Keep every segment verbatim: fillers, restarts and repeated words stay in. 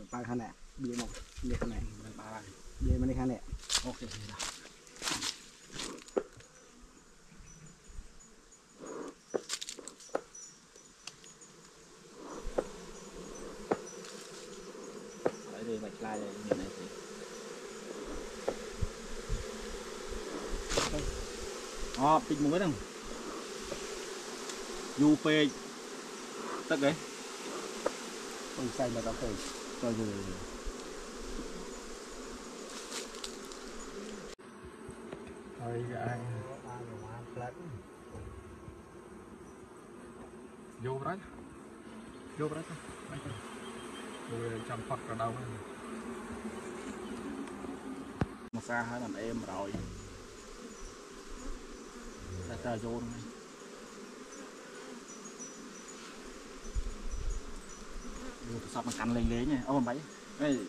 ba khăn nè bia một bia khăn này ba bia mà đi khăn nè ok đấy rồi bạch lai này như này thì ó pin một cái đâu u pê tất đấy không xanh mà tao phải coi rồi thôi anh vô đấy vô đấy thôi rồi chăm phật ở đâu một xa hơi làm em rồi ta ta vô này sắp mà cắn lên lên nha ôm bấy đây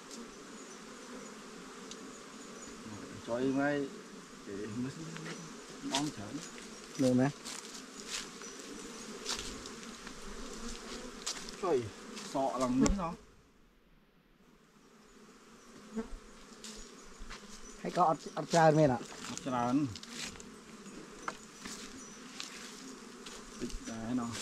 cho em ấy để mong chởn được nè trời sọ lòng miếng nó hay có ớt ớt chay men ạ ớt chay đấy nó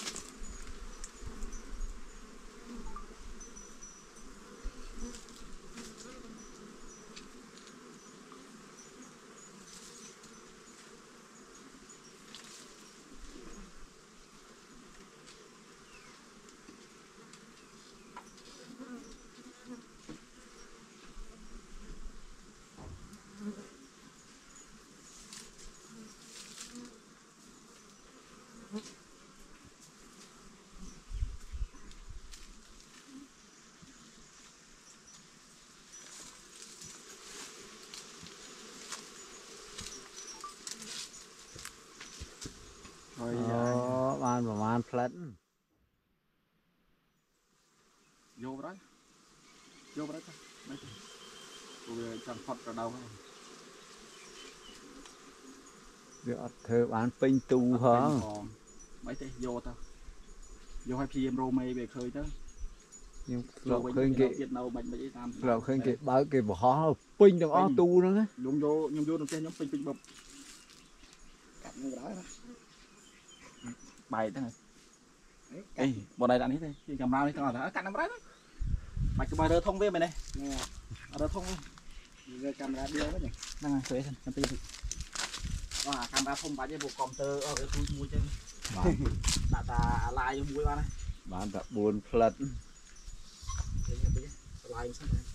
Ồ, bạn của bạn phấn vô đấy vô đấy thôi tôi chẳng phật ở đâu việc thơ bán pin tu hả mấy thế vô tao vô hai pm rô mê về khơi đó nhưng rồi khơi kì rồi khơi kì bao kì bỏ pin được ó tu nữa đúng vô nhưng vô được trên nhóm pin pin bập cắt như đó bài thế này ê bọn này đạn hết đây thì cầm rau đi thôi đã cắt năm đấy mày cứ bài đỡ thông với mày này đỡ thông rồi camera đưa đấy nhỉ đang ngồi thuê xem tí và camera thông bài với bộ computer ở cái túi mua trên đã ta like cho mua ba này bạn đã buồn phật like sao này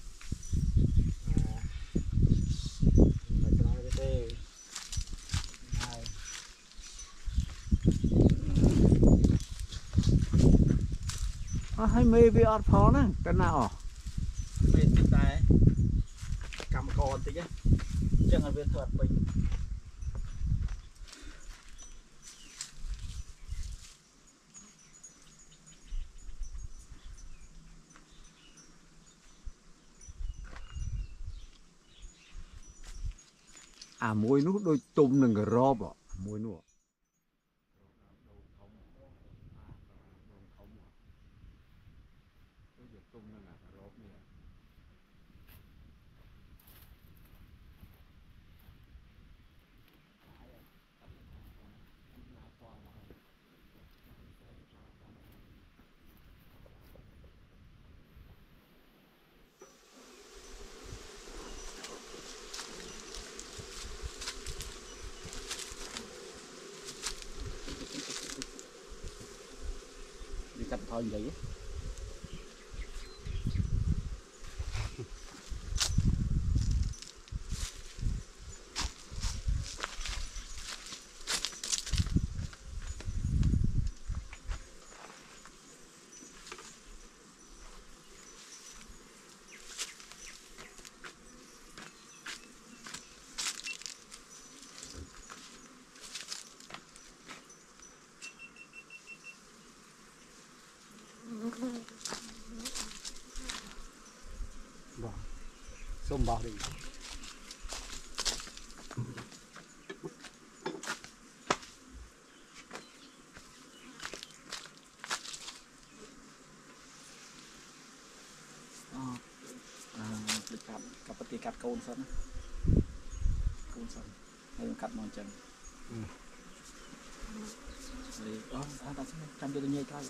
à, hay mê với ọt phó nè cái nào mê tiếp tay cầm con tí á chân là viên thuật mình à muối nút đôi tôm đừng có rộp ạ muối nút đi cắt thôi như vậy xôm bao đi côn sẵn côn sẵn hay cắt mòn chân thì đó ta ta sẽ chăm cho tôi nhây cái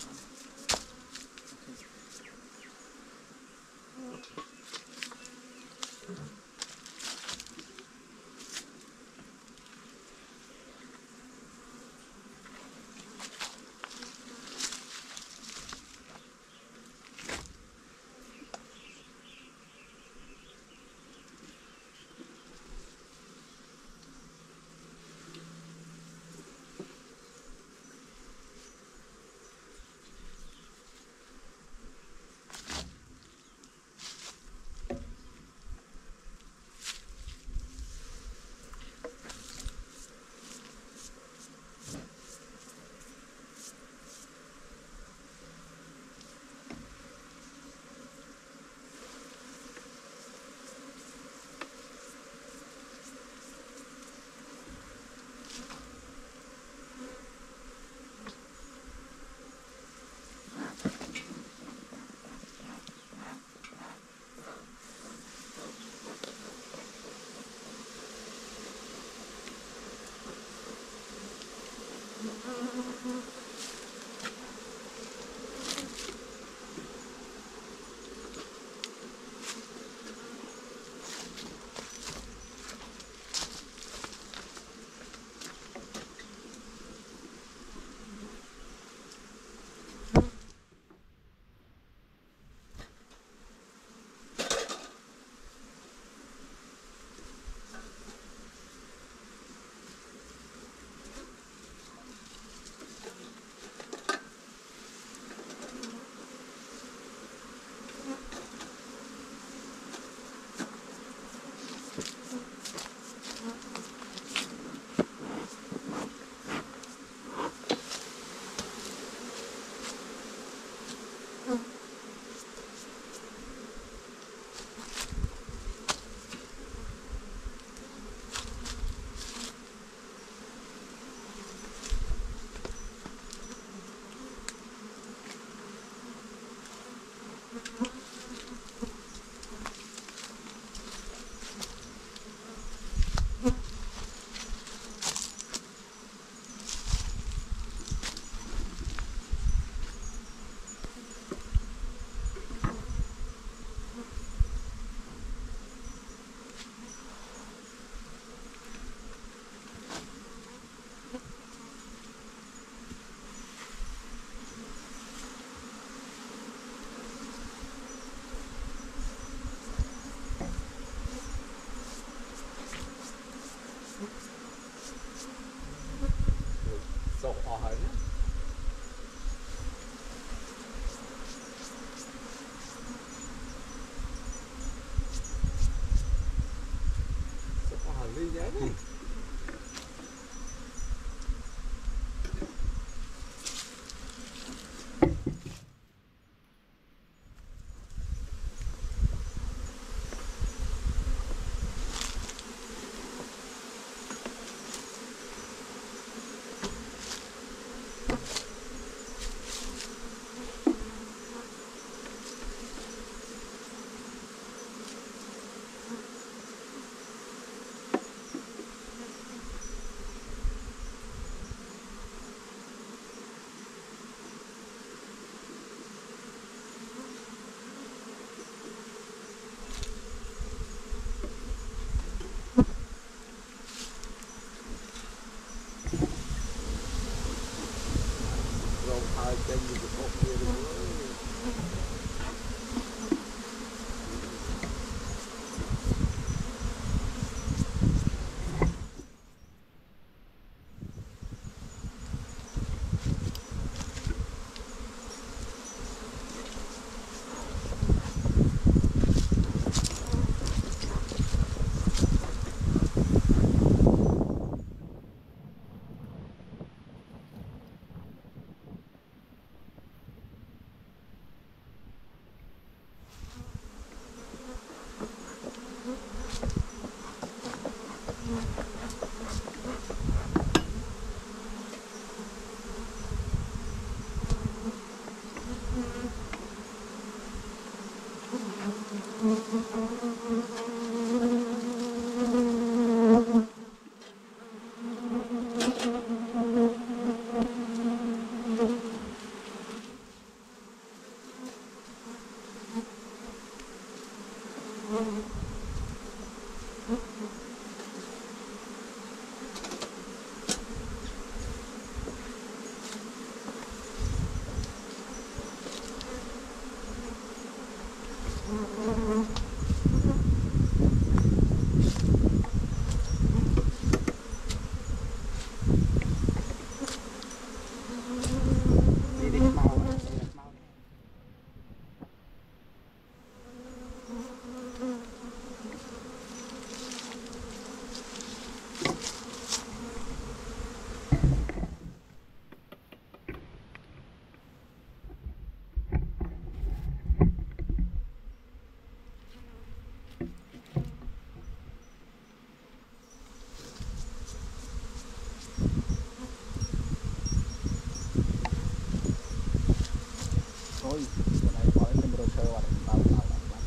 vào vào vào vào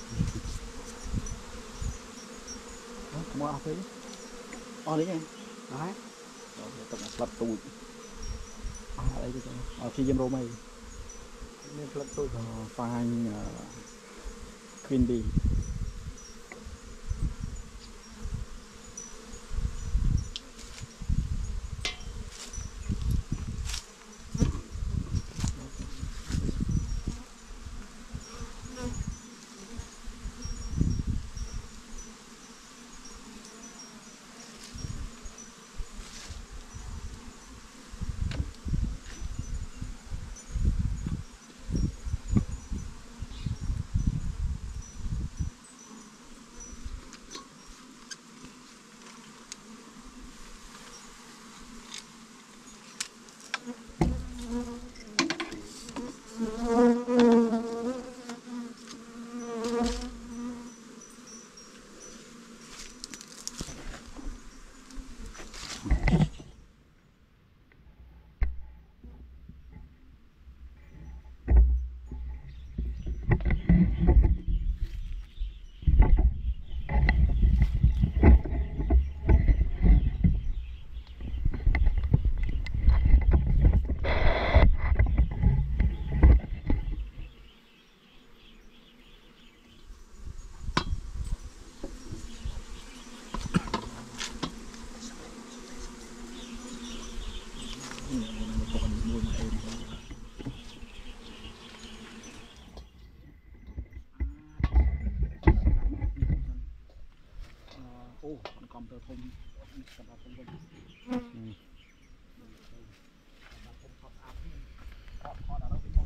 mua áo phí o đấy em đấy tổng là tụi ở đây ở khi dân rô mày nên là tụi phanh Queen Bee ô con con tơ thông con tơ thông vinh